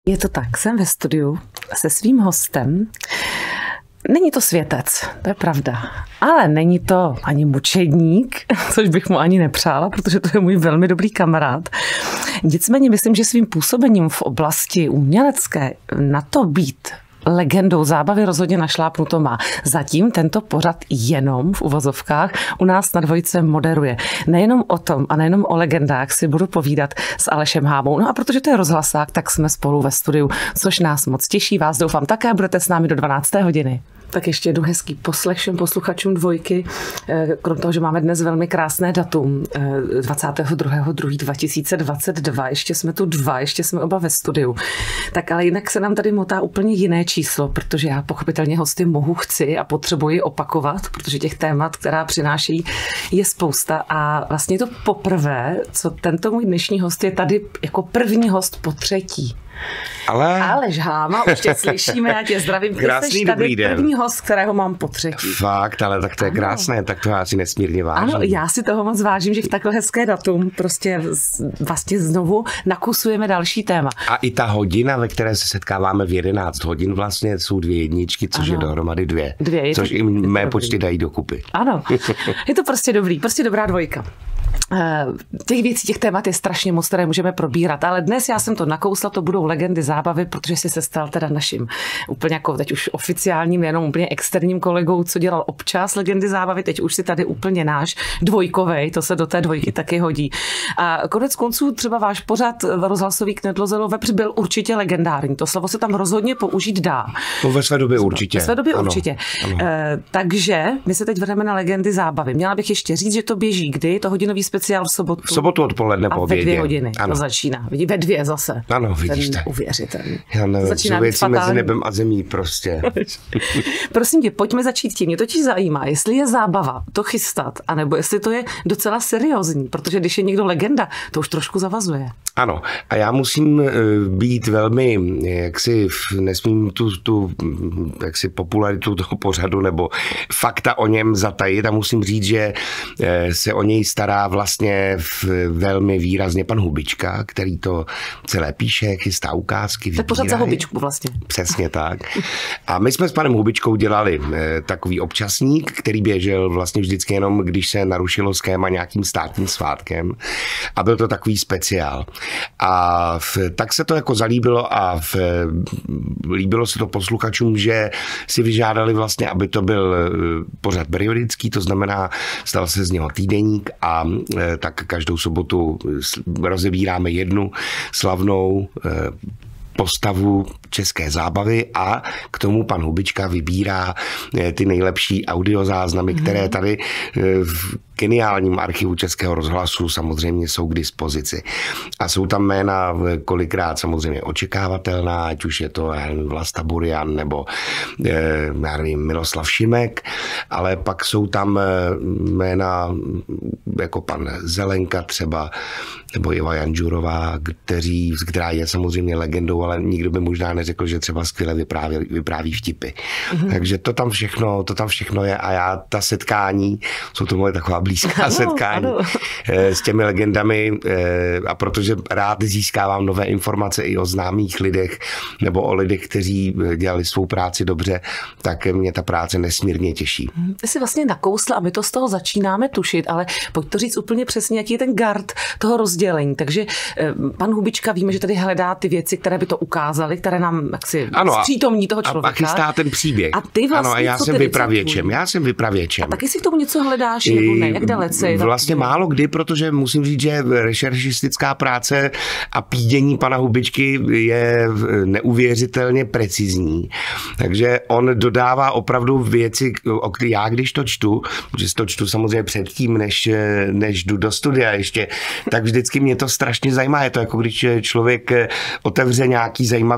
Je to tak, jsem ve studiu se svým hostem. Není to světec, to je pravda, ale není to ani mučedník, což bych mu ani nepřála, protože to je můj velmi dobrý kamarád. Nicméně myslím, že svým působením v oblasti umělecké na to být legendou zábavy rozhodně našlápnuto má. Zatím tento pořad jenom v uvozovkách u nás na Dvojce moderuje. Nejenom o tom a nejenom o legendách si budu povídat s Alešem Hámou. No a protože to je rozhlasák, tak jsme spolu ve studiu, což nás moc těší. Vás doufám také, budete s námi do 12. hodiny. Tak ještě jedu hezký poslech všem posluchačům Dvojky. Krom toho, že máme dnes velmi krásné datum, 22.2.2022, ještě jsme tu dva, ještě jsme oba ve studiu. Tak ale jinak se nám tady motá úplně jiné číslo, protože já pochopitelně hosty chci a potřebuji opakovat, protože těch témat, která přináší, je spousta a vlastně je to poprvé, co tento můj dnešní host je tady jako první host po třetí. Aleš Háma, už tě slyšíme, já tě zdravím. Krásný dobrý den. První host, kterého mám po třetí. Fakt, ale tak to je krásné, tak to já si nesmírně vážím. Ano, já si toho moc vážím, že v takhle hezké datum prostě vlastně znovu nakusujeme další téma. A i ta hodina, ve které se setkáváme v 11 hodin, vlastně jsou 2 jedničky, což je dohromady 2. Což i mé počty dají dokupy. Ano, je to prostě dobrý, prostě dobrá dvojka. Těch věcí, těch témat je strašně moc, které můžeme probírat, ale dnes já jsem to nakousla, to budou legendy zábavy, protože jsi se stal teda naším úplně jako teď už oficiálním, jenom úplně externím kolegou, co dělal občas legendy zábavy, teď už si tady úplně náš dvojkovej, to se do té dvojky taky hodí. A konec konců třeba váš pořad rozhlasový Knedlozelo Vepř byl určitě legendární, to slovo se tam rozhodně použít dá. No ve své době určitě. Ve své době určitě. Ano. Takže my se teď vrhneme na legendy zábavy. Měla bych ještě říct, že to běží kdy? To hodinový speciál v sobotu. V sobotu odpoledne po obědě. A ve 2 hodiny to začíná. Ve 2 zase. Ano, vidíš to. Uvěřitelný. Já nevím, jsou věci mezi nebem a zemí prostě. Prosím tě, pojďme začít tím. Mě totiž zajímá, jestli je zábava to chystat, anebo jestli to je docela seriózní, protože když je někdo legenda, to už trošku zavazuje. Ano, a já musím být velmi, nesmím tu popularitu toho pořadu nebo fakta o něm zatajit a musím říct, že se o něj stará vlastně velmi výrazně pan Hubička, který to celé píše, chystá ukázky. To je pořád za Hubičku vlastně. Přesně tak. A my jsme s panem Hubičkou dělali takový občasník, který běžel vlastně vždycky jenom, když se narušilo schéma nějakým státním svátkem. A byl to takový speciál. A tak se to jako zalíbilo a líbilo se to posluchačům, že si vyžádali vlastně, aby to byl pořad periodický, to znamená, stal se z něho týdeník a tak každou sobotu rozebíráme jednu slavnou postavu české zábavy a k tomu pan Hubička vybírá ty nejlepší audiozáznamy, které tady v geniálním archivu Českého rozhlasu samozřejmě jsou k dispozici. A jsou tam jména kolikrát samozřejmě očekávatelná, ať už je to Vlasta Burian nebo já nevím, Miloslav Šimek, ale pak jsou tam jména jako pan Zelenka třeba, nebo Iva Janžurová, která je samozřejmě legendou, ale nikdo by možná neřekl, že třeba skvěle vypráví vtipy. Takže to tam všechno je a ta setkání, jsou to moje taková blízká setkání s těmi legendami a protože rád získávám nové informace i o známých lidech nebo o lidech, kteří dělali svou práci dobře, tak mě ta práce nesmírně těší. Ty jsi vlastně nakousl a my to z toho začínáme tušit, ale pojď to říct úplně přesně, jaký je ten gard toho rozdělení. Takže pan Hubička víme, že tady hledá ty věci, které by to ukázaly, které nám jaksi zpřítomní toho člověka. A chystá ten příběh. A ty vlastně, ano, a já jsem vypravěčem. A taky si k tomu něco hledáš, nebo ne? Jak dalece? Vlastně málo kdy, protože musím říct, že rešeršistická práce a pídění pana Hubičky je neuvěřitelně precizní. Takže on dodává opravdu věci, já když to čtu, protože to čtu samozřejmě předtím, než jdu do studia ještě, tak vždycky mě to strašně zajímá. Je to jako když člověk otevře nějaký zajímavý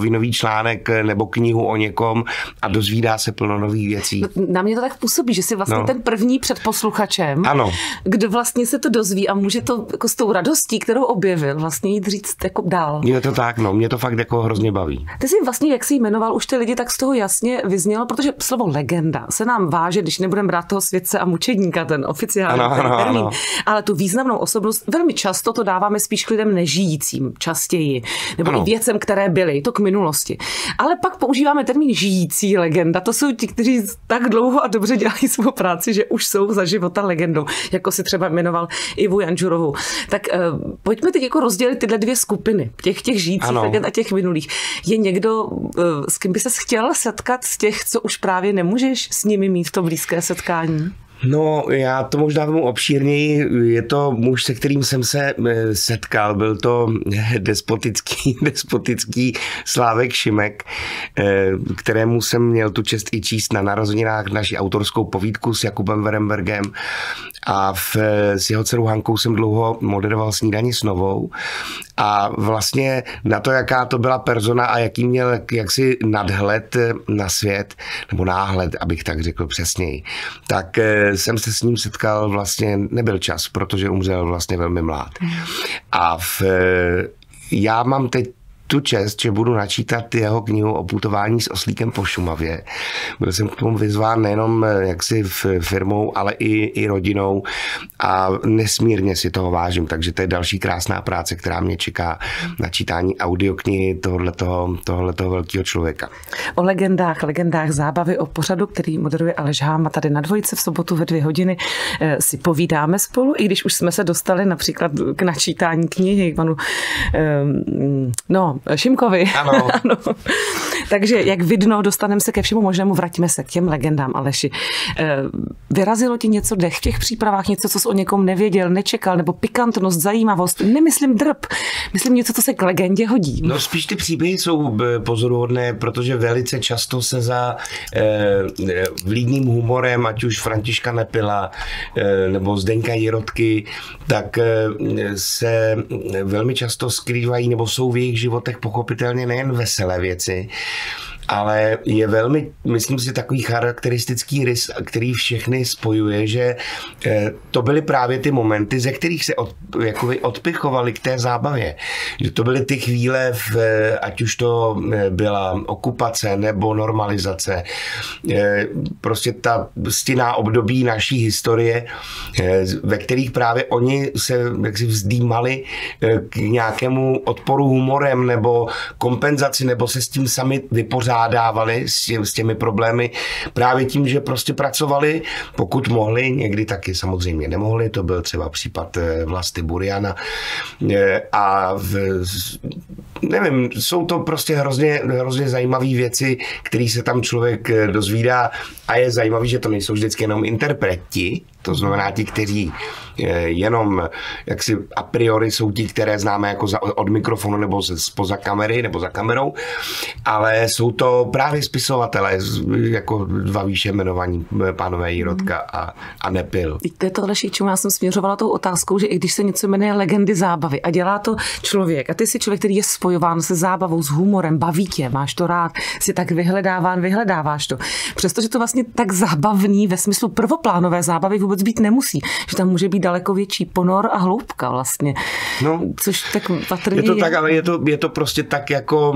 novinový článek nebo knihu o někom a dozvídá se plno nových věcí. Na mě to tak působí, že si vlastně ten první před posluchačem, ano. Kdo vlastně se to dozví a může to jako s tou radostí, kterou objevil, vlastně jít říct jako dál. Je to tak, mě to fakt jako hrozně baví. Ty jsi vlastně, jak jsi jmenoval už ty lidi, tak z toho jasně vyznělo, protože slovo legenda se nám váže, když nebudeme brát toho světce a mučedníka, ten oficiální termín, ale tu významnou osobnost velmi často to dáváme spíš k lidem nežijícím, častěji, nebo i věcem, které byly, to k minulosti. Ale pak používáme termín žijící legenda. To jsou ti, kteří tak dlouho a dobře dělají svou práci, že už jsou za života legendou, jako si třeba jmenoval Ivu Janžurovou. Tak pojďme teď jako rozdělit tyhle dvě skupiny, těch žijících legend a těch minulých. Je někdo, s kým by ses chtěl setkat z těch, co už právě nemůžeš s nimi mít to blízké setkání? No, já to možná vemu obšírněji. Je to muž, se kterým jsem se setkal. Byl to despotický Slávek Šimek, kterému jsem měl tu čest i číst na narozeninách naši autorskou povídku s Jakubem Verembergem a s jeho dcerou Hankou jsem dlouho moderoval Snídani s Novou. A vlastně na to, jaká to byla persona a jaký měl jaksi nadhled na svět, nebo náhled, abych tak řekl přesněji, tak jsem se s ním setkal, vlastně nebyl čas, protože umřel vlastně velmi mlád. A já mám teď tu čest, že budu načítat jeho knihu o putování s oslíkem po Šumavě. Byl jsem k tomu vyzván nejenom jaksi firmou, ale i rodinou a nesmírně si toho vážím. Takže to je další krásná práce, která mě čeká na čítání audioknihy tohoto velkého člověka. O legendách zábavy, o pořadu, který moderuje Aleš Háma tady na Dvojice v sobotu ve 2 hodiny si povídáme spolu, i když už jsme se dostali například k načítání knihy k panu Šimkovi. Ano. Ano. Takže jak vidno, dostaneme se ke všemu možnému, vraťme se k těm legendám, Aleši. Vyrazilo ti něco dech v těch přípravách, něco, co jsi o někom nevěděl, nečekal, nebo pikantnost, zajímavost? Nemyslím drb, myslím něco, co se k legendě hodí. No spíš ty příběhy jsou pozoruhodné, protože velice často se za vlídným humorem, ať už Františka Nepila nebo Zdeňka Jirotky, tak se velmi často skrývají nebo jsou v jejich životech pochopitelně nejen veselé věci, ale je velmi, myslím si, takový charakteristický rys, který všechny spojuje, že to byly právě ty momenty, ze kterých se odpichovali k té zábavě. Že to byly ty chvíle, ať už to byla okupace nebo normalizace, prostě ta stinná období naší historie, ve kterých právě oni se jaksi vzdýmali k nějakému odporu humorem nebo kompenzaci, nebo se s tím sami vypořádávali s těmi problémy právě tím, že prostě pracovali, pokud mohli, někdy taky samozřejmě nemohli, to byl třeba případ Vlasty Buriana a nevím, jsou to prostě hrozně zajímavé věci, které se tam člověk dozvídá a je zajímavý, že to nejsou vždycky jenom interpreti, to znamená ti, kteří jenom jaksi a priori jsou ti, které známe jako od mikrofonu nebo spoza kamery nebo za kamerou, ale jsou to právě spisovatelé, jako 2 výše jmenovaní pánové Jirotka a Nepil. To je to, čemu já jsem směřovala tou otázkou, že i když se něco jmenuje legendy zábavy a dělá to člověk, a ty jsi člověk, který je spojován se zábavou, s humorem, baví tě, máš to rád, si tak vyhledáváš to. Přestože to vlastně tak zábavný ve smyslu prvoplánové zábavy vůbec být nemusí, že tam může být daleko větší ponor a hloubka vlastně. No, což tak patrně je to tak, ale je to prostě tak jako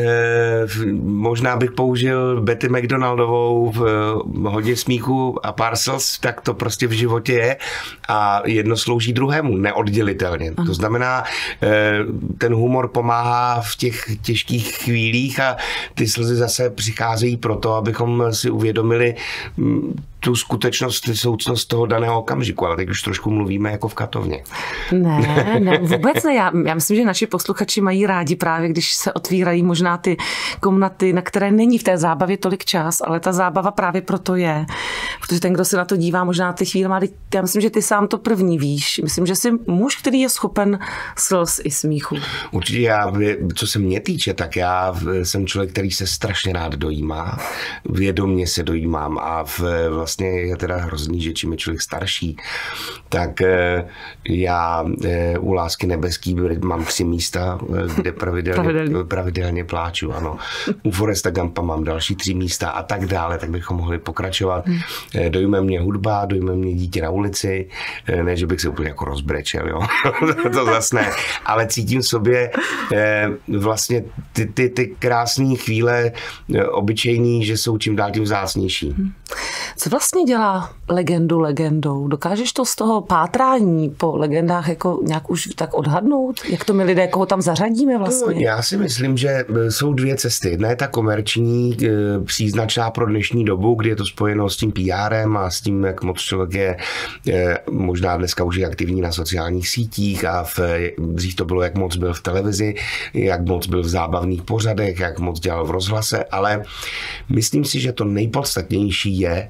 možná bych použil Betty McDonaldovou v Hodně smíchu a pár slz, tak to prostě v životě je a jedno slouží druhému neoddělitelně. To znamená, ten humor pomáhá v těch těžkých chvílích a ty slzy zase přicházejí proto, abychom si uvědomili tu skutečnost, soucnost toho daného okamžiku, ale teď už trošku mluvíme jako v katovně. Ne, vůbec ne. Já myslím, že naši posluchači mají rádi právě, když se otvírají možná ty komnaty, na které není v té zábavě tolik čas, ale ta zábava právě proto je. Protože ten, kdo se na to dívá, možná ty chvíle má, já myslím, že ty sám to první víš. Myslím, že jsi muž, který je schopen slz i smíchu. Určitě co se mě týče, tak já jsem člověk, který se strašně rád dojímá. Vědomě se dojímám a vlastně vlastně je teda hrozný, že čím je člověk starší, tak já u Lásky nebeský mám 3 místa, kde pravidelně pláču, ano. U Foresta Gumpa mám další 3 místa a tak dále, tak bychom mohli pokračovat. Dojme mě hudba, dojme mě Dítě na ulici, ne, že bych se úplně jako rozbrečel, jo. To zase ne, ale cítím v sobě vlastně ty krásné chvíle obyčejný, že jsou čím dál tím vzácnější. Co vlastně dělá legendu legendou? Dokážeš to z toho pátrání po legendách jako nějak už tak odhadnout? Jak to my lidé, koho tam zařadíme vlastně? Já si myslím, že jsou 2 cesty. Jedna je ta komerční, příznačná pro dnešní dobu, kdy je to spojeno s tím PRem a s tím, jak moc člověk je možná dneska už je aktivní na sociálních sítích a dřív to bylo, jak moc byl v televizi, jak moc byl v zábavných pořadech, jak moc dělal v rozhlase, ale myslím si, že to nejpodstatnější je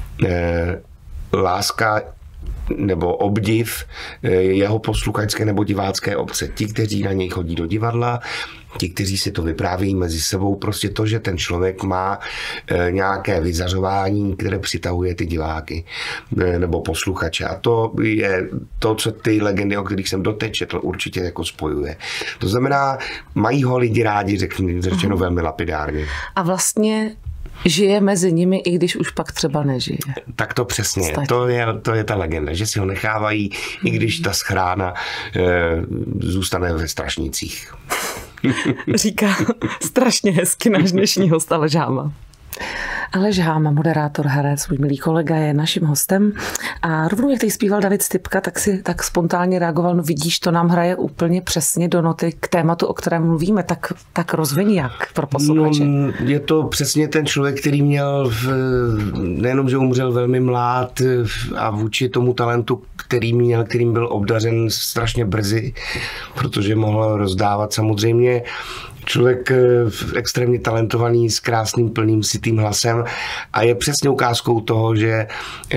láska nebo obdiv jeho posluchačské nebo divácké obce. Ti, kteří na něj chodí do divadla, ti, kteří si to vyprávějí mezi sebou, prostě to, že ten člověk má nějaké vyzařování, které přitahuje ty diváky nebo posluchače. A to je to, co ty legendy, o kterých jsem doteď četl, určitě jako spojuje. To znamená, mají ho lidi rádi, řečeno velmi lapidárně. A vlastně žije mezi nimi, i když už pak třeba nežije. Tak to přesně. To je ta legenda, že si ho nechávají, i když ta schrána zůstane ve Strašnicích. Říká strašně hezky náš dnešní host Aleš Háma. Aleš Háma, moderátor, herec, můj milý kolega, je naším hostem. A rovnou, jak tady zpíval David Stypka, tak si tak spontánně reagoval, no vidíš, to nám hraje úplně přesně do noty k tématu, o kterém mluvíme, tak rozvini jak pro posluchače. No, je to přesně ten člověk, který měl, nejenom, že umřel velmi mlád a vůči tomu talentu, kterým byl obdařen strašně brzy, protože mohl rozdávat samozřejmě. Člověk extrémně talentovaný, s krásným, plným, sytým hlasem a je přesně ukázkou toho, že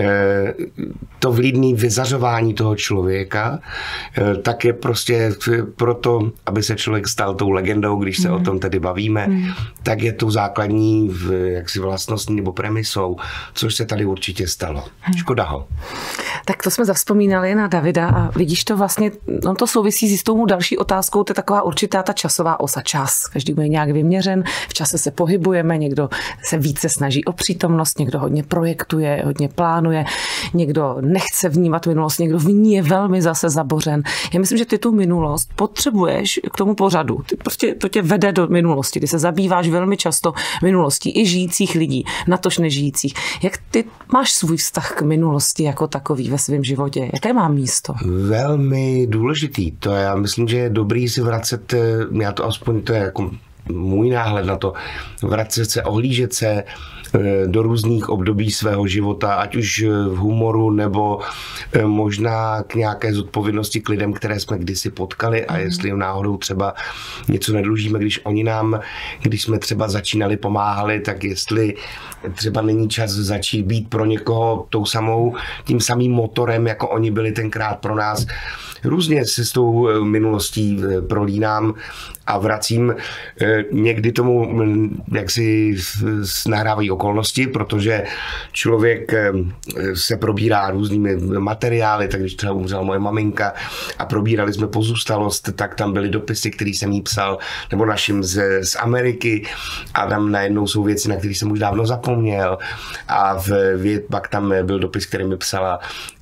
to vlídné vyzařování toho člověka tak je prostě proto, aby se člověk stal tou legendou, když se o tom tedy bavíme, tak je tou základní jaksi vlastností nebo premisou, což se tady určitě stalo. Škoda ho. Tak to jsme zavzpomínali na Davida a vidíš to vlastně, on to souvisí s jistou další otázkou, to je taková určitá ta časová osa, čas. Každý je nějak vyměřen, v čase se pohybujeme, někdo se více snaží o přítomnost, někdo hodně projektuje, hodně plánuje, někdo nechce vnímat minulost, někdo v ní je velmi zase zabořen. Já myslím, že ty tu minulost potřebuješ k tomu pořadu. Prostě to tě vede do minulosti, ty se zabýváš velmi často minulostí i žijících lidí, natož nežijících. Jak ty máš svůj vztah k minulosti jako takový ve svém životě? Jaké má místo? Velmi důležitý. To já myslím, že je dobrý si vracet, já to aspoň to je jako můj náhled na to, vracet se, ohlížet se do různých období svého života, ať už v humoru nebo možná k nějaké zodpovědnosti k lidem, které jsme kdysi potkali a jestli jim náhodou třeba něco nedlužíme, když oni nám, když jsme třeba začínali, pomáhali, tak jestli třeba není čas začít být pro někoho tím samým motorem, jako oni byli tenkrát pro nás. Různě se s tou minulostí prolínám a vracím. Někdy tomu jaksi nahrávají okolnosti, protože člověk se probírá různými materiály, tak když třeba umřela moje maminka a probírali jsme pozůstalost, tak tam byly dopisy, které jsem jí psal, nebo našim z Ameriky a tam najednou jsou věci, na které jsem už dávno zapomněl a pak tam byl dopis, který mi psala,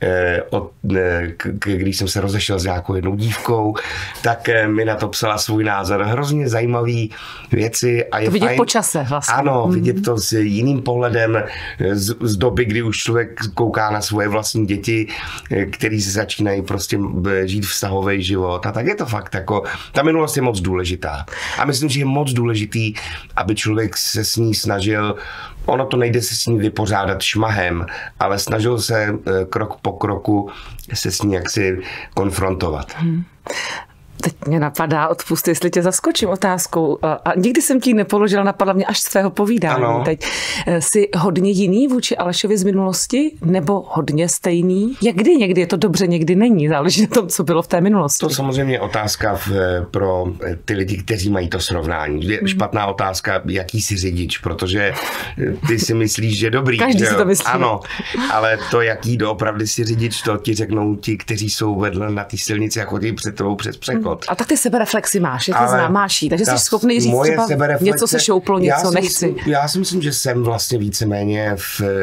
když jsem se rozešel s nějakou jednou dívkou, tak mi na to psala svůj názor. Hrozně zajímavý věci. A je to vidět fajn, po čase vlastně. Ano, vidět to s jiným pohledem z doby, kdy už člověk kouká na svoje vlastní děti, který se začínají prostě žít vztahový život. A tak je to fakt jako, ta minulost je moc důležitá. A myslím, že je moc důležitý, aby člověk se s ní snažil, ono to nejde se s ní vypořádat šmahem, ale snažil se krok po kroku se s ní jaksi konfrontovat. Teď mě napadá, odpust, jestli tě zaskočím otázkou. A nikdy jsem ti nepoložila, napadla mě až z tvého povídání. Ano. Teď jsi hodně jiný vůči Alešovi z minulosti, nebo hodně stejný? Jak kdy? Někdy je to dobře, někdy není. Záleží na tom, co bylo v té minulosti. To samozřejmě je otázka pro ty lidi, kteří mají to srovnání. Je špatná otázka, jaký jsi řidič, protože ty si myslíš, že dobrý. Každý si to myslí. Ano, ale to, jaký doopravdy si řidič, to ti řeknou ti, kteří jsou vedle na té silnici a chodí před tebou přes přechod. A tak ty sebereflexi máš, je to znám, máš jí, takže jsi schopný říct třeba něco se šouplo, něco nechci. Já si myslím, že jsem vlastně víceméně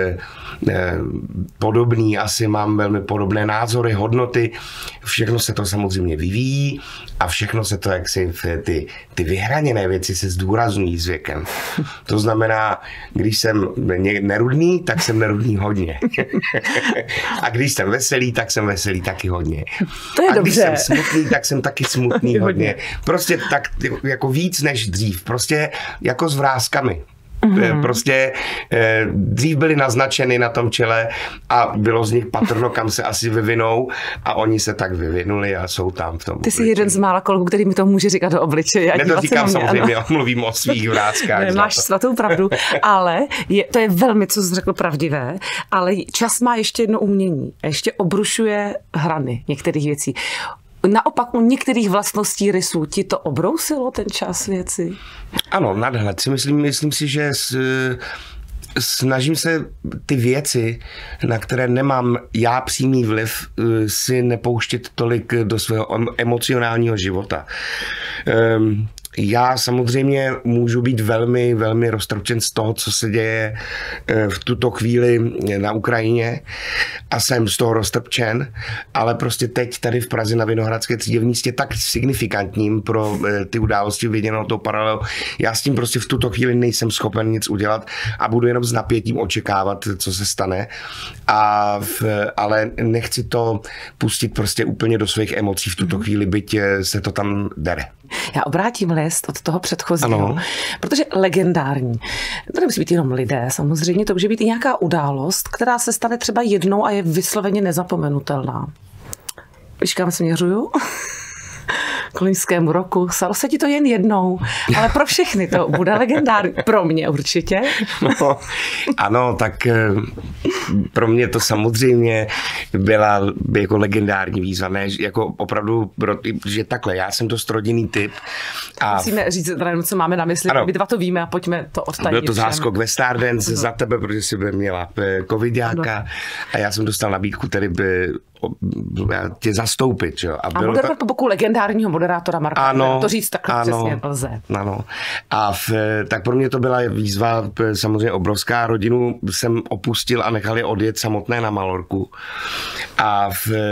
podobný, asi mám velmi podobné názory, hodnoty, všechno se to samozřejmě vyvíjí a všechno se to, jaksi ty vyhraněné věci se zdůrazňují s věkem. To znamená, když jsem nerudný, tak jsem nerudný hodně. A když jsem veselý, tak jsem veselý taky hodně. To je a dobře. Když jsem smutný, tak jsem taky smutný hodně. Prostě tak jako víc než dřív. Prostě jako s vráskami. Prostě dřív byly naznačeny na tom čele a bylo z nich patrno, kam se asi vyvinou a oni se tak vyvinuli a jsou tam v tom. Ty jsi jeden z mála kolegů, který mi to může říkat do obličeje. Ne, to říkám samozřejmě, mluvím o svých vrástkách. Máš svatou pravdu, ale to je velmi, co jsi řekl, pravdivé, ale čas má ještě jedno umění. Ještě obrušuje hrany některých věcí. Naopak u některých vlastností rysů ti to obrousilo ten čas věci? Ano, nadhled si myslím si, že snažím se ty věci, na které nemám já přímý vliv, si nepouštět tolik do svého emocionálního života. Já samozřejmě můžu být velmi, velmi roztrpčen z toho, co se děje v tuto chvíli na Ukrajině a jsem z toho roztrpčen, ale prostě teď tady v Praze na Vinohradské třídě v místě tak signifikantním pro ty události viděnou tou paralelou. Já s tím prostě v tuto chvíli nejsem schopen nic udělat a budu jenom s napětím očekávat, co se stane. Ale nechci to pustit prostě úplně do svých emocí v tuto chvíli, byť se to tam dere. Já obrátím list od toho předchozího, ano. Protože legendární. To nemusí být jenom lidé, samozřejmě, to může být i nějaká událost, která se stane třeba jednou a je vysloveně nezapomenutelná. Víš, kam směřuju? K loňskému roku. Stalo se ti to jen jednou, ale pro všechny to bude legendární. Pro mě určitě. No, ano, tak pro mě to samozřejmě byla jako legendární výzva. Ne, jako opravdu, že takhle, já jsem dost rodinný typ. A musíme říct, co máme na mysli, my dva to víme a pojďme to odtajnit. Byl to záskok ve Stardance za tebe, protože jsi měla covidáka a já jsem dostal nabídku, tedy tě zastoupit. Jo? A moderovat po boku legendárního moderátora Marka. Ano, to říct takhle přesně lze. Ano. A tak pro mě to byla výzva samozřejmě obrovská. Rodinu jsem opustil a nechal je odjet samotné na Malorku. A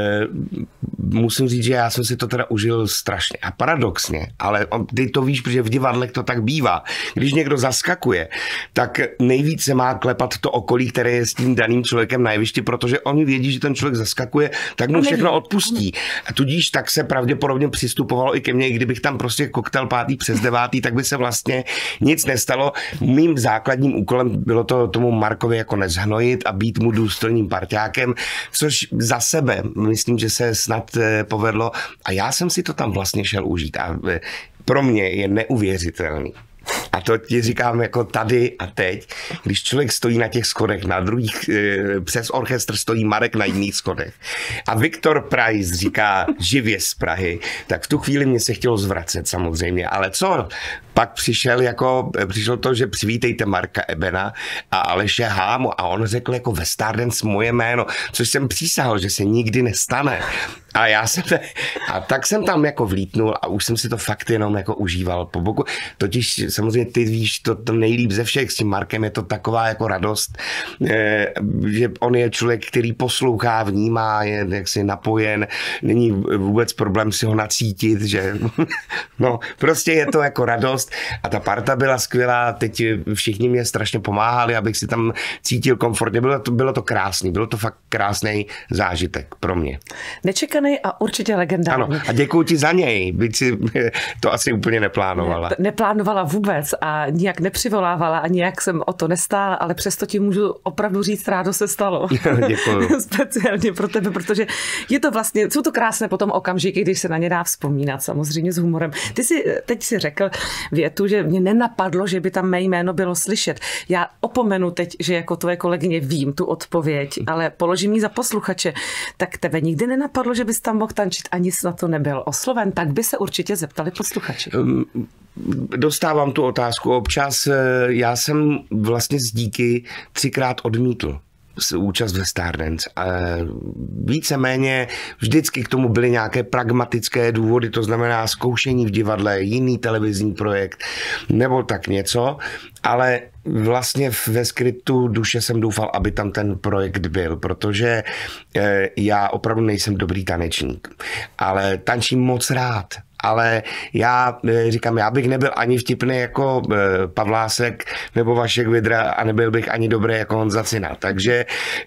musím říct, že já jsem si to teda užil strašně. A paradoxně, ale ty to víš, protože v divadlech to tak bývá. Když někdo zaskakuje, tak nejvíc se má klepat to okolí, které je s tím daným člověkem na jevišti, protože oni vědí, že ten člověk zaskakuje, tak mu všechno odpustí. A tudíž tak se pravděpodobně přistupovalo i ke mně, i kdybych tam prostě koktel 5. přes 9., tak by se vlastně nic nestalo. Mým základním úkolem bylo to tomu Markovi jako nezhnojit a být mu důstojným parťákem, což za sebe myslím, že se snad povedlo. A já jsem si to tam vlastně šel užít. A pro mě je neuvěřitelný. A to ti říkám jako tady a teď, když člověk stojí na těch schodech, na druhých, přes orchestr stojí Marek na jiných schodech a Viktor Preiss říká živě z Prahy, tak v tu chvíli mě se chtělo zvracet samozřejmě, ale co? Pak přišlo to, že přivítejte Marka Ebena a Aleše Hámu a on řekl jako ve Stardance moje jméno, což jsem přísahal, že se nikdy nestane. A tak jsem tam jako vlítnul a už jsem si to fakt jenom jako užíval po boku. Totiž samozřejmě ty víš to nejlíp ze všech, s tím Markem je to taková jako radost, že on je člověk, který poslouchá, vnímá, je jaksi napojen, není vůbec problém si ho nacítit, že no prostě je to jako radost a ta parta byla skvělá, teď všichni mě strašně pomáhali, abych si tam cítil komfortně, bylo to krásný, bylo to fakt krásný zážitek pro mě. Nečekaný vymačkaný a určitě legendární. Ano, a děkuji ti za něj, byť si to asi úplně neplánovala. Neplánovala vůbec a nijak nepřivolávala a nijak jsem o to nestála, ale přesto ti můžu opravdu říct, rádo se stalo. Děkuji. Speciálně pro tebe, protože je to vlastně, jsou to krásné potom okamžiky, když se na ně dá vzpomínat, samozřejmě s humorem. Teď si řekl větu, že mě nenapadlo, že by tam mé jméno bylo slyšet. Já opomenu teď, že jako tvoje kolegyně vím tu odpověď, ale položím ji za posluchače. Tak tebe nikdy nenapadlo, že bys tam mohl tančit, ani snad to nebyl osloven, tak by se určitě zeptali posluchači. Dostávám tu otázku občas. Já jsem vlastně z díky 3krát odmítl účast ve Stardance. Víceméně vždycky k tomu byly nějaké pragmatické důvody, to znamená zkoušení v divadle, jiný televizní projekt nebo tak něco, ale vlastně ve skrytu duše jsem doufal, aby tam ten projekt byl, protože já opravdu nejsem dobrý tanečník, ale tančím moc rád. Ale já říkám, já bych nebyl ani vtipný jako Pavlásek nebo Vašek Vidra a nebyl bych ani dobrý jako Honza Cina. Takže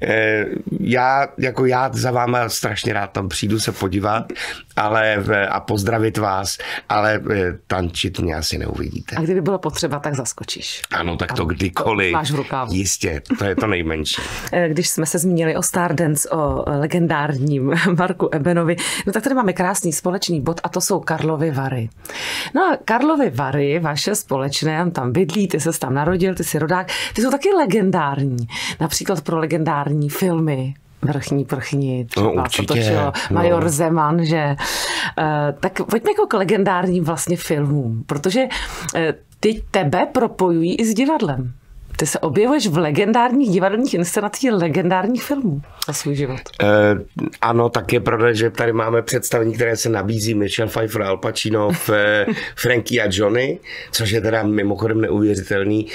já za váma strašně rád tam přijdu se podívat a pozdravit vás, ale tančit mě asi neuvidíte. A kdyby bylo potřeba, tak zaskočíš. Ano, tak to kdykoliv. To máš v rukávu. Jistě, to je to nejmenší. Když jsme se zmínili o Stardance, o legendárním Marku Ebenovi, no tak tady máme krásný společný bod a to jsou Karlovy Vary. No a Karlovy Vary, vaše společné, on tam bydlí, ty ses tam narodil, ty jsi rodák, ty jsou taky legendární. Například pro legendární filmy. Vrchní prchni, třeba to točilo Major Zeman, že? Tak pojďme jako k legendárním vlastně filmům, protože ty tebe propojují i s divadlem. Ty se objevuješ v legendárních divadelních inscenacích legendárních filmů za svůj život. Ano, tak je pravda, že tady máme představení, které se nabízí Michelle Pfeiffer, Al Pacino, Frankie a Johnny, což je teda mimochodem neuvěřitelný,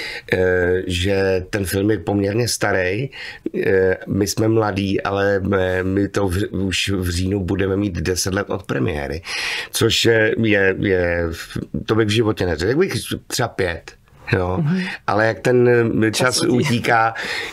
že ten film je poměrně starý. My jsme mladí, ale my to už v říjnu budeme mít 10 let od premiéry, což to bych v životě neřekl, bych třeba 5. Jo, ale jak ten čas utíká,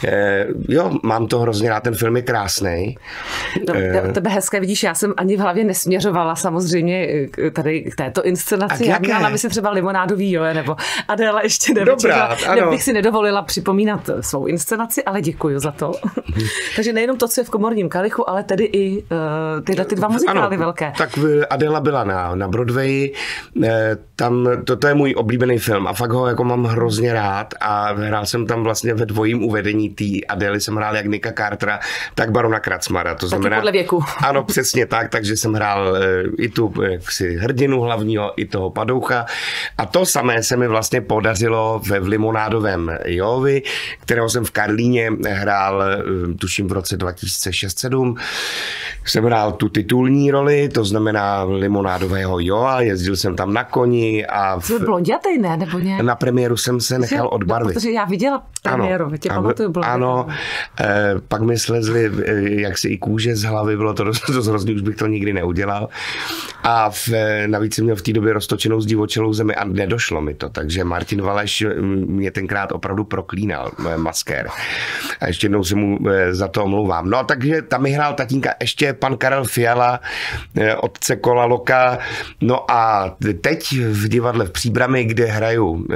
mám to hrozně rád, ten film je krásnej. Tebe hezké, vidíš, já jsem ani v hlavě nesměřovala samozřejmě tady k této inscenaci. Já měla na mysli třeba Limonádový Joe, nebo Adéla ještě nevečera. Bych si nedovolila připomínat svou inscenaci, ale děkuji za to. Takže nejenom to, co je v Komorním kalichu, ale tedy i tyhle ty dva muzikály velké. Tak Adéla byla na Broadwayi, tam, to je můj oblíbený film a fakt ho jako mám hrozně rád a hrál jsem tam vlastně ve dvojím uvedení té Adély, jsem hrál jak Nicka Cartera, tak Barona Kracmara. To znamená, podle věku. Ano, přesně tak, takže jsem hrál i tu hrdinu hlavního, i toho padoucha a to samé se mi vlastně podařilo v Limonádovém Jovi, kterého jsem v Karlíně hrál, tuším v roce 2006-2007. Jsem hrál tu titulní roli, to znamená Limonádového Joa, jezdil jsem tam na koni a... Jsi blondětej, ne? Nebo nějak? Na premiéru jsem se nechal odbarvit. Protože já viděla premiéru, pamatuju blondětej. Ano, pak mi slezli jaksi i kůže z hlavy, bylo to dost hrozný, už bych to nikdy neudělal. A navíc jsem měl v té době roztočenou zdivočelou zemi a nedošlo mi to, takže Martin Valeš mě tenkrát opravdu proklínal, maskér. A ještě jednou se mu za to omlouvám. No takže tam mi hrál tatínka ještě pan Karel Fiala, otce Kolaloka. No a teď v divadle v Příbrami, kde hraju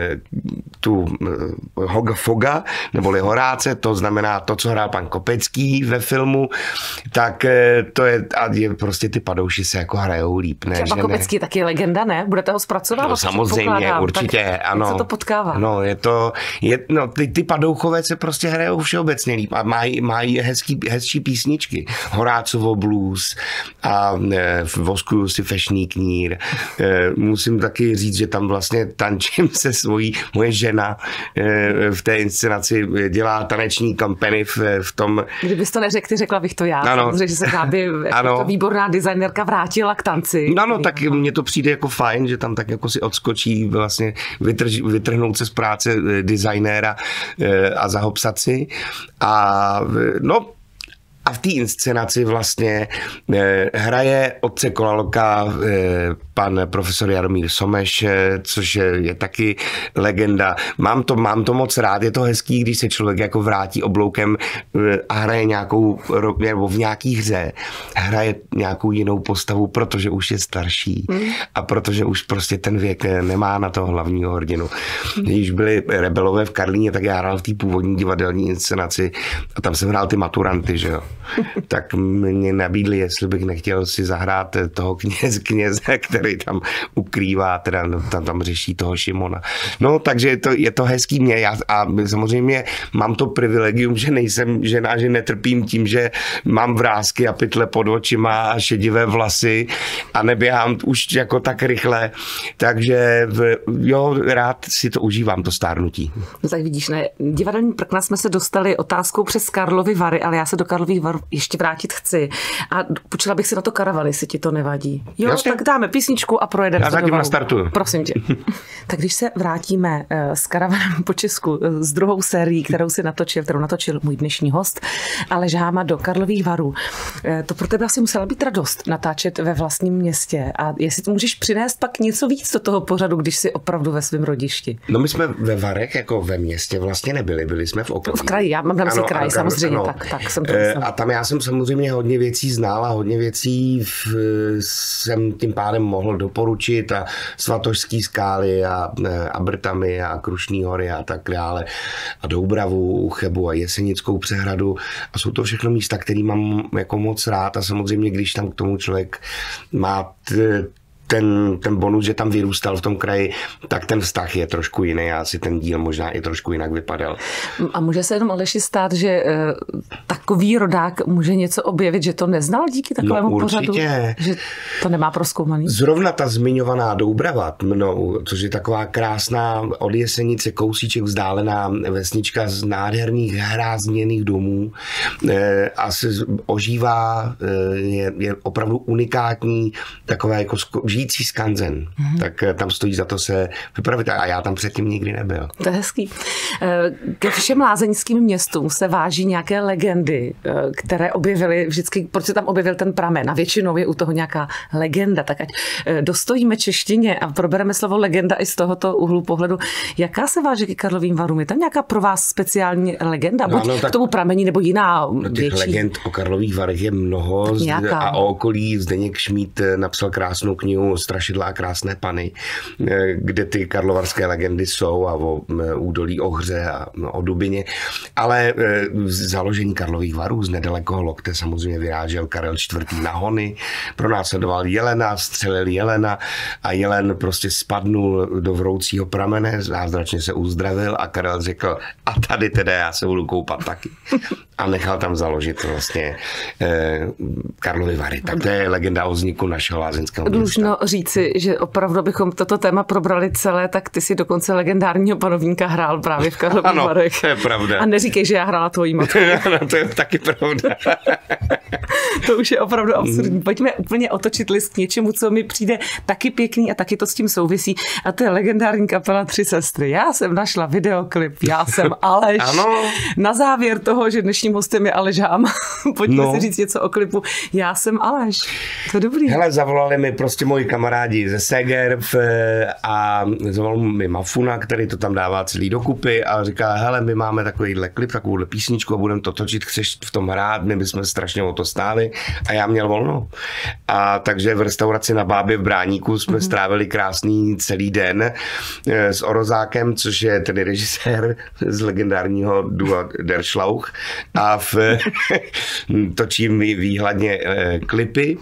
tu Hoga Foga, neboli Horáce, to znamená to, co hrál pan Kopecký ve filmu, tak to je, a prostě ty padouši se jako hrajou líp, ne? Třeba Kopecký je taky legenda, ne? Budete ho zpracovávat? No samozřejmě, určitě, tak ano. Jak se to potkává? No, ty padouchové se prostě hrajou všeobecně líp a mají hezčí písničky. Horácovo blues a Voskuju si fešný knír. Musím taky říct, že tam vlastně tančím se moje žena v té inscenaci dělá taneční kampany v tom... Kdybys to neřekl, ty řekla bych to já. Ano. Samozřejmě, že se Gáby jako výborná designérka vrátila k tanci. No, tak mně to přijde jako fajn, že tam tak jako si odskočí vlastně vytrhnout se z práce designéra a zahopsat si. A v té inscenaci vlastně hraje otce Kolaloka pan profesor Jaromír Someš, což je taky legenda. Mám to moc rád, je to hezký, když se člověk jako vrátí obloukem a hraje nějakou, nebo v nějaký hře, hraje nějakou jinou postavu, protože už je starší a protože už prostě ten věk nemá na toho hlavního hrdinu. Když byli rebelové v Karlíně, tak já hrál v té původní divadelní inscenaci a tam jsem hrál ty maturanty, že jo. Tak mě nabídli, jestli bych nechtěl si zahrát toho kněze, který tam ukrývá, teda tam řeší toho Šimona. No, takže je to hezký mě. A samozřejmě mám to privilegium, že nejsem žena, že netrpím tím, že mám vrásky a pytle pod očima a šedivé vlasy a neběhám už jako tak rychle. Takže jo, rád si to užívám, to stárnutí. No tak vidíš, ne, divadelní prkna jsme se dostali otázkou přes Karlovy Vary, ale já se do Karlových Varů ještě vrátit chci. A počula bych si na to karavany, jestli ti to nevadí. Jo, jasně. Tak dáme písničku a projedeme. Já zatím nastartuju. Prosím tě. Tak když se vrátíme s karavanem po Česku, s druhou sérií, kterou natočil můj dnešní host, Aleš Háma do Karlových Varů, to pro tebe asi musela být radost natáčet ve vlastním městě. A jestli to můžeš přinést pak něco víc do toho pořadu, když jsi opravdu ve svém rodišti. No my jsme ve Varech jako ve městě vlastně nebyli, byli jsme v okolí. V kraji, já mám na mysli kraj, samozřejmě, ano. Tak jsem to myslel. A tam já jsem samozřejmě hodně věcí znal a hodně věcí jsem tím pádem mohl doporučit a Svatožský skály a Brtamy a Krušný hory a tak dále a Doubravu, Chebu a Jesenickou přehradu a jsou to všechno místa, které mám jako moc rád a samozřejmě, když tam k tomu člověk má ten bonus, že tam vyrůstal v tom kraji, tak ten vztah je trošku jiný a asi ten díl možná i trošku jinak vypadal. A může se jenom Aleši stát, že takový rodák může něco objevit, že to neznal díky takovému pořadu? Že to nemá prozkoumaný? Zrovna ta zmiňovaná Doubrava, což je taková krásná od Jesenice kousíček vzdálená vesnička z nádherných hrázněných domů a se ožívá, je opravdu unikátní, taková jako žijící skanzen, tak tam stojí za to se vypravit a já tam předtím nikdy nebyl. To je hezký. Ke všem lázeňským městům se váží nějaké legendy, které objevily vždycky, proč se tam objevil ten pramen a většinou je u toho nějaká legenda, tak ať dostojíme češtině a probereme slovo legenda i z tohoto úhlu pohledu. Jaká se váží ke Karlovým Varům? Je tam nějaká pro vás speciální legenda? Buď k tomu pramení nebo jiná větší? Těch legend o Karlových Varech je mnoho a o okolí Zdeněk Šmíd napsal krásnou knihu Strašidla a krásné pany, kde ty karlovarské legendy jsou a o údolí Ohře a o Dubině. Ale založení Karlových Varů z nedalekého Lokte samozřejmě vyrážel Karel IV. Na hony, pronásledoval jelena, střelil jelena a jelen prostě spadnul do vroucího pramene, zázračně se uzdravil a Karel řekl, a tady teda já se budu koupat taky. A nechal tam založit vlastně Karlovy Vary. Tak to je legenda o vzniku našeho lázeňského města. Dlužno říci, že opravdu bychom toto téma probrali celé, tak ty si dokonce legendárního panovníka hrál právě v Karlových Varech. To je pravda. A neříkej, že já hrála tvojí matku. Ano, to je taky pravda. To už je opravdu absurdní. Pojďme úplně otočit list k něčemu, co mi přijde taky pěkný a taky to s tím souvisí. A to je legendární kapela Tři sestry. Já jsem našla videoklip, já jsem Aleš. Ano. Na závěr toho, že dnešním hostem je Aleš Háma. Pojďme si říct něco o klipu. Já jsem Aleš. To je dobrý. Hele, zavolali mi prostě moji kamarádi ze Seger a zavolal mi Mafuna, který to tam dává celý dokupy a říká, hele, my máme takovýhle klip, takovouhle písničku a budeme to točit, chceš v tom hrát, my bychom strašně o to stáli a já měl volno. A takže v restauraci na Bábě v Bráníku jsme strávili krásný celý den s Orozákem, což je tedy režisér z legendárního dua Der Schlauch a točím výhledně klipy.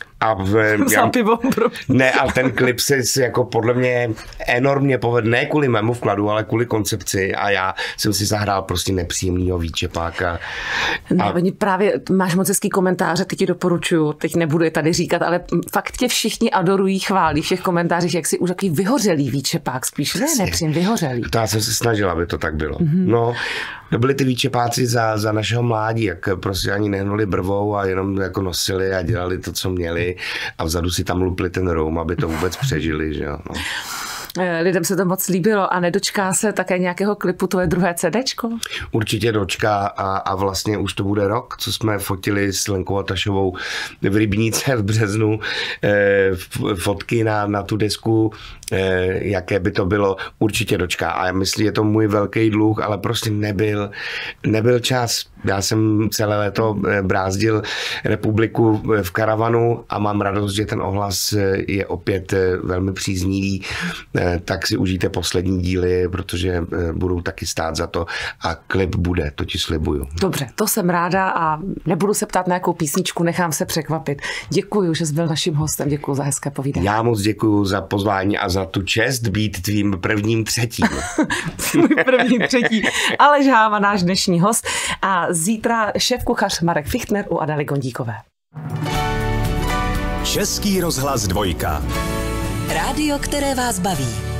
A ten klip se jako podle mě enormně povedl, ne kvůli mému vkladu, ale kvůli koncepci a já jsem si zahrál prostě nepříjemnýho výčepáka. Oni právě máš moc hezký komentáře, teď ti doporučuju, teď nebudu je tady říkat, ale fakt tě všichni adorují, chválí v těch komentářích, jak si už takový vyhořelý výčepák spíš, ne nepříjem, vyhořelý. To já jsem se snažil, aby to tak bylo. No, to byli ty výčepáci za našeho mládí, jak prostě ani nehnuli brvou a jenom jako nosili a dělali to, co měli a vzadu si tam lupli ten roum, aby to vůbec přežili, že jo. No. lidem se to moc líbilo a nedočká se také nějakého klipu tvoje druhé CDčko? Určitě dočká a vlastně už to bude rok, co jsme fotili s Lenkou Atašovou v Rybníce v březnu fotky na tu desku, jaké by to bylo, určitě dočká. A já myslím, je to můj velký dluh, ale prostě nebyl čas. Já jsem celé léto brázdil republiku v karavanu a mám radost, že ten ohlas je opět velmi příznivý. Tak si užijte poslední díly, protože budou taky stát za to a klip bude, to ti slibuju. Dobře, to jsem ráda a nebudu se ptát na jakou písničku, nechám se překvapit. Děkuju, že jsi byl naším hostem, děkuju za hezké povídání. Já moc děkuju za pozvání a za tu čest být tvým prvním třetím. První třetí. Aleš Háva, náš dnešní host a zítra šéfkuchař Marek Fichtner u Adely Gondíkové. Český rozhlas 2. Rádio, které vás baví.